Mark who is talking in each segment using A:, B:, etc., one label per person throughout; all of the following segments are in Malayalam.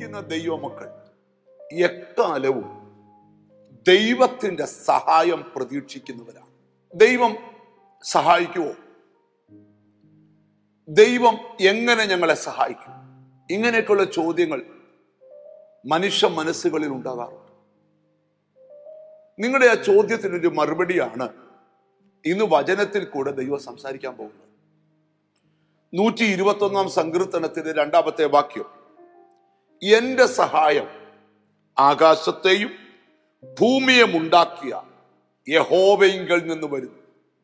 A: ജീവിക്കുന്ന ദൈവമക്കൾ എക്കാലവും ദൈവത്തിന്റെ സഹായം പ്രതീക്ഷിക്കുന്നവരാണ്. ദൈവം സഹായിക്കുമോ? ദൈവം എങ്ങനെ ഞങ്ങളെ സഹായിക്കും? ഇങ്ങനെയൊക്കെയുള്ള ചോദ്യങ്ങൾ മനുഷ്യ മനസ്സുകളിൽ ഉണ്ടാകാറുണ്ട്. നിങ്ങളുടെ ആ ചോദ്യത്തിനൊരു മറുപടിയാണ് ഇന്ന് വചനത്തിൽ കൂടെ ദൈവം സംസാരിക്കാൻ പോകുന്നത്. 121 സങ്കീർത്തനത്തിന്റെ 2-ാമത്തെ വാക്യം, എന്റെ സഹായം ആകാശത്തെയും ഭൂമിയും ഉണ്ടാക്കിയ യഹോവയിങ്കൽ നിന്ന് വരുന്നു.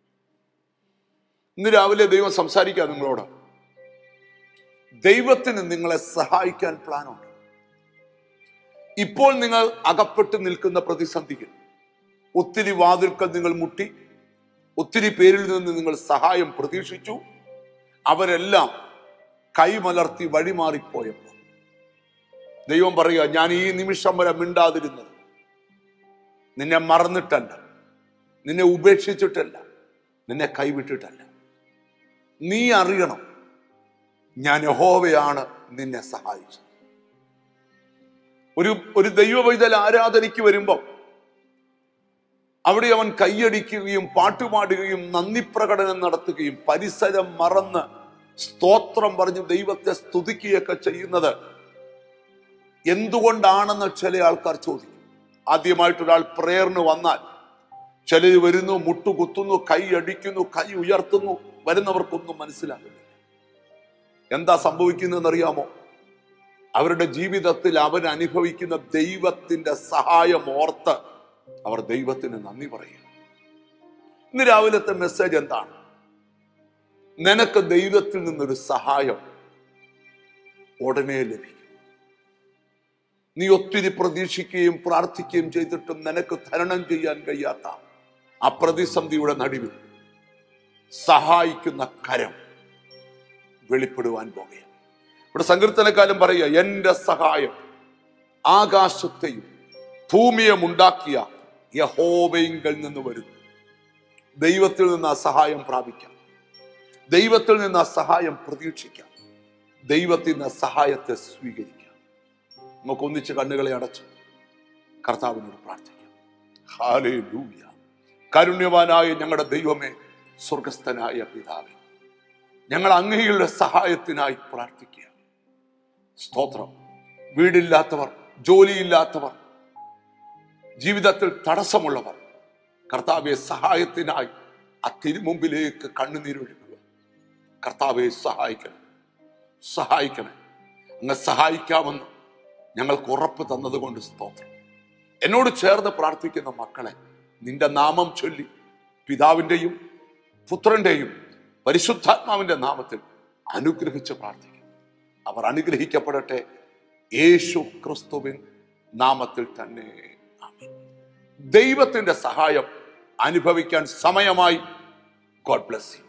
A: ഇന്ന് രാവിലെ ദൈവം സംസാരിക്കാം നിങ്ങളോട്. ദൈവത്തിന് നിങ്ങളെ സഹായിക്കാൻ പ്ലാനുണ്ട്. ഇപ്പോൾ നിങ്ങൾ അകപ്പെട്ട് നിൽക്കുന്ന പ്രതിസന്ധിയിൽ ഒത്തിരി വാതിൽക്കൽ നിങ്ങൾ മുട്ടി, ഒത്തിരി പേരിൽ നിന്ന് നിങ്ങൾ സഹായം പ്രതീക്ഷിച്ചു. അവരെല്ലാം കൈമലർത്തി വഴിമാറിപ്പോയപ്പോൾ ദൈവം പറയുക, ഞാൻ ഈ നിമിഷം വരെ മിണ്ടാതിരുന്നത് നിന്നെ മറന്നിട്ടല്ല, നിന്നെ ഉപേക്ഷിച്ചിട്ടല്ല, നിന്നെ കൈവിട്ടിട്ടല്ല. നീ അറിയണം, ഞാൻ യഹോവയാണ് നിന്നെ സഹായിച്ചത്. ഒരു ദൈവവൈതൽ ആരാധനയ്ക്ക് വരുമ്പോൾ അവിടെ അവൻ കൈയടിക്കുകയും പാട്ടുപാടുകയും നന്ദി പ്രകടനം നടത്തുകയും പരിസരം മറന്ന് സ്തോത്രം പറഞ്ഞ് ദൈവത്തെ സ്തുതിക്കുകയൊക്കെ ചെയ്യുന്നത് എന്തുകൊണ്ടാണെന്ന് ചില ആൾക്കാർ ചോദിക്കും. ആദ്യമായിട്ടൊരാൾ പ്രേയറിന് വന്നാൽ ചിലർ വരുന്നു, മുട്ടുകുത്തുന്നു, കൈ അടിക്കുന്നു, കൈ ഉയർത്തുന്നു. വരുന്നവർക്കൊന്നും മനസ്സിലാകുന്നില്ല എന്താ സംഭവിക്കുന്നതെന്നറിയാമോ? അവരുടെ ജീവിതത്തിൽ അവർ അനുഭവിക്കുന്ന ദൈവത്തിന്റെ സഹായം ഓർത്ത് അവർ ദൈവത്തിന് നന്ദി പറയുക. ഇന്ന് രാവിലത്തെ മെസ്സേജ് എന്താണ്? നിനക്ക് ദൈവത്തിൽ നിന്നൊരു സഹായം ഉടനെ ലഭിക്കും. നീ ഒത്തിരി പ്രതീക്ഷിക്കുകയും പ്രാർത്ഥിക്കുകയും ചെയ്തിട്ടും നിനക്ക് തരണം ചെയ്യാൻ കഴിയാത്ത ആ പ്രതിസന്ധിയുടെ നടുവിൽ സഹായിക്കുന്ന കരം വെളിപ്പെടുവാൻ പോകുകയാണ്. ഇവിടെ സങ്കീർത്തനക്കാരൻ പറയുക, എന്റെ സഹായം ആകാശത്തെയും ഭൂമിയും ഉണ്ടാക്കിയ യഹോവയിങ്കൽ നിന്ന് വരുന്നു. ദൈവത്തിൽ നിന്ന് ആ സഹായം പ്രാപിക്കാം, ദൈവത്തിൽ നിന്ന് ആ സഹായം പ്രതീക്ഷിക്കാം, ദൈവത്തിൽ നിന്ന് സഹായത്തെ സ്വീകരിക്കാം. നമുക്ക് ഒന്നിച്ച് കണ്ണുകളെ അടച്ച് കർത്താവിനോട് പ്രാർത്ഥിക്കാം. ഹല്ലേലൂയ. കാരുണ്യവാനായ ഞങ്ങളുടെ ദൈവമേ, സ്വർഗസ്ഥനായ പിതാവേ, ഞങ്ങൾ അങ്ങയുടെ സഹായത്തിനായി പ്രാർത്ഥിക്കുക. സ്തോത്രം. വീടില്ലാത്തവർ, ജോലിയില്ലാത്തവർ, ജീവിതത്തിൽ തടസ്സമുള്ളവർ, കർത്താവെ സഹായത്തിനായി ആ തിരുമുമ്പിലേക്ക് കണ്ണുനീരൊഴുക്കുക. കർത്താവെ സഹായിക്കണം, സഹായിക്കണം. അങ്ങ് സഹായിക്കാമെന്ന് ഞങ്ങൾക്ക് ഉറപ്പ് തന്നതുകൊണ്ട് സ്തോത്രം. എന്നോട് ചേർന്ന് പ്രാർത്ഥിക്കുന്ന മക്കളെ നിന്റെ നാമം ചൊല്ലി പിതാവിൻ്റെയും പുത്രന്റെയും പരിശുദ്ധാത്മാവിന്റെ നാമത്തിൽ അനുഗ്രഹിച്ച് പ്രാർത്ഥിക്കും. അവർ അനുഗ്രഹിക്കപ്പെടട്ടെ, യേശു ക്രിസ്തുവിൻ നാമത്തിൽ തന്നെ. ആമേൻ. ദൈവത്തിന്റെ സഹായം അനുഭവിക്കാൻ സമയമായി. God bless U.